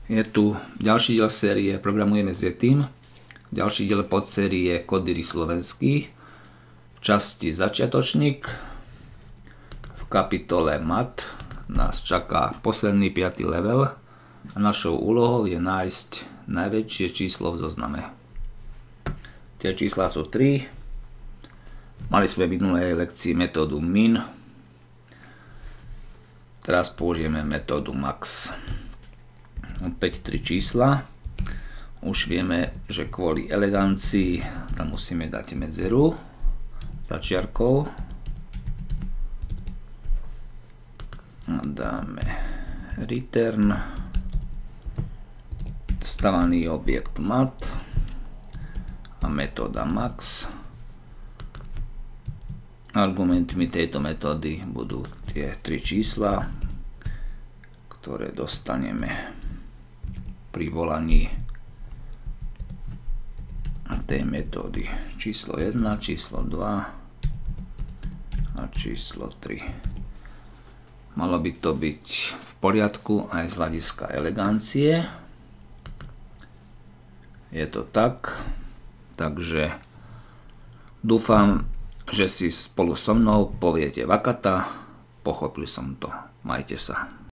Je tu ďalší diel série Programujeme s Yetim, ďalší diel podsérie Kodíry slovenský v časti Začiatočník. V kapitole Mat nás čaká posledný 5. level a našou úlohou je nájsť najväčšie číslo v zozname. Tie čísla sú 3. Mali sme v minulej lekcii metódu min. Teraz použijeme metódu max. Opäť 3 čísla. Už vieme, že kvôli elegancii tam musíme dať medzeru za čiarkou. Dáme return stavaný objekt mat a metóda max. Argumentmi tejto metódy budú tie 3 čísla, ktoré dostaneme pri volaní tej metódy. Číslo 1, číslo 2 a číslo 3. Malo by to byť v poriadku aj z hľadiska elegancie. Je to tak, takže dúfam, že si spolu so mnou poviete vakata. Pochopil som to. Majte sa.